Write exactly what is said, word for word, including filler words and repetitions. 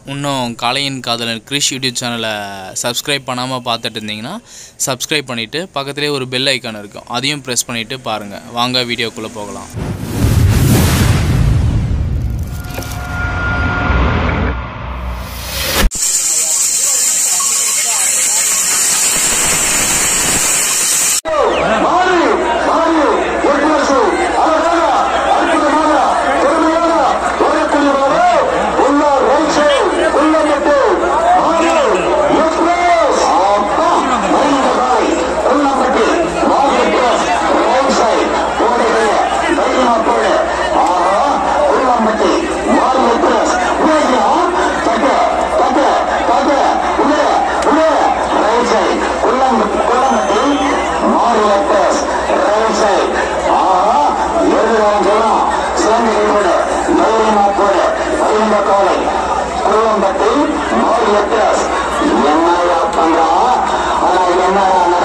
இன்னும் காளையின் காதலன் கிரிஷ் யூடியூப் சேனலை சப்ஸ்கிரைப் பண்ணாமல் பார்த்துட்டு இருந்தீங்கன்னா சப்ஸ்கிரைப் பண்ணிவிட்டு பக்கத்துலேயே ஒரு பெல் ஐக்கான் இருக்கும், அதையும் ப்ரெஸ் பண்ணிவிட்டு பாருங்கள். வாங்க வீடியோக்குள்ளே போகலாம். என்ன